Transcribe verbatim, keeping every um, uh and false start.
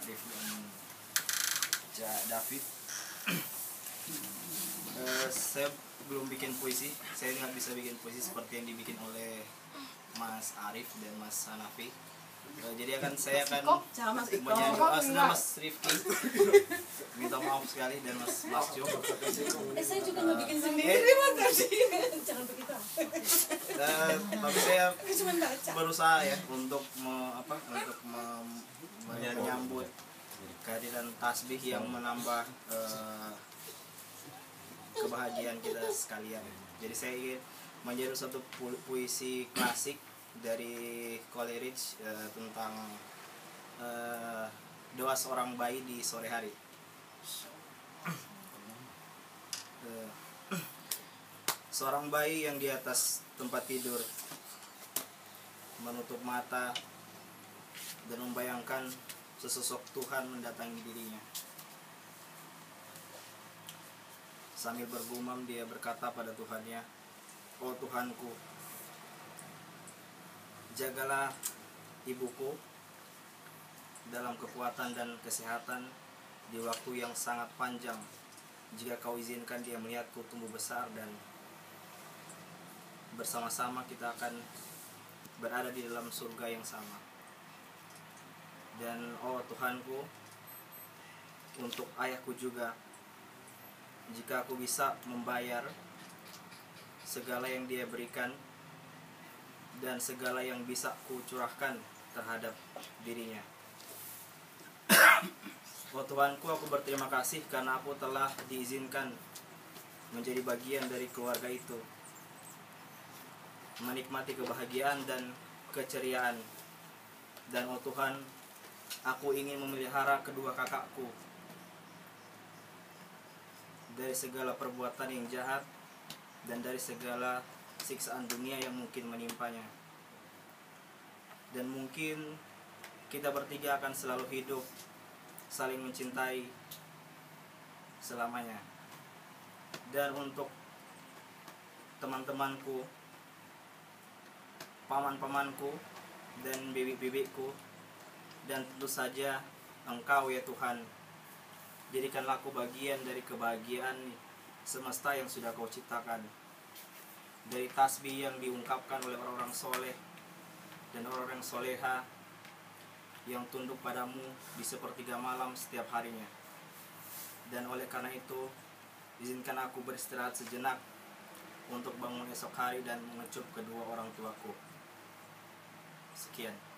Arif dan Cak David. uh, Saya belum bikin puisi. Saya nggak bisa bikin puisi seperti yang dibikin oleh Mas Arif dan Mas Hanafi. Uh, jadi akan saya akan menyanyi aslinya Mas Rifki. Minta maaf sekali, dan Mas Lasjo. Eh saya juga nggak bikin sendiri Mas Arfi. Jangan begitu. Uh, tapi saya berusaha ya untuk me, apa untuk me, menyambut kehadiran tasbih yang menambah uh, kebahagiaan kita sekalian. Jadi saya ingin menjadi satu pu puisi klasik dari Coleridge uh, tentang uh, doa seorang bayi di sore hari. Uh, seorang bayi yang di atas tempat tidur menutup mata dan membayangkan sesosok Tuhan mendatangi dirinya. Sambil bergumam dia berkata pada Tuhannya, "Oh Tuhanku, jagalah ibuku dalam kekuatan dan kesehatan di waktu yang sangat panjang. Jika kau izinkan dia melihatku tumbuh besar, dan bersama-sama kita akan berada di dalam surga yang sama. Dan oh Tuhanku, untuk ayahku juga, jika aku bisa membayar segala yang dia berikan dan segala yang bisa ku curahkan terhadap dirinya. Oh Tuhanku, aku berterima kasih karena aku telah diizinkan menjadi bagian dari keluarga itu, menikmati kebahagiaan dan keceriaan. Dan oh Tuhan, aku ingin memelihara kedua kakakku dari segala perbuatan yang jahat dan dari segala siksaan dunia yang mungkin menimpanya. Dan mungkin kita bertiga akan selalu hidup saling mencintai selamanya. Dan untuk teman-temanku, paman-pamanku, dan bibik-bibikku, dan tentu saja Engkau ya Tuhan, jadikanlah aku bagian dari kebahagiaan semesta yang sudah Kau ciptakan, dari tasbih yang diungkapkan oleh orang-orang soleh dan orang-orang soleha yang tunduk padamu di sepertiga malam setiap harinya. Dan oleh karena itu, izinkan aku beristirahat sejenak untuk bangun esok hari dan mengecup kedua orang tuaku. Sekian.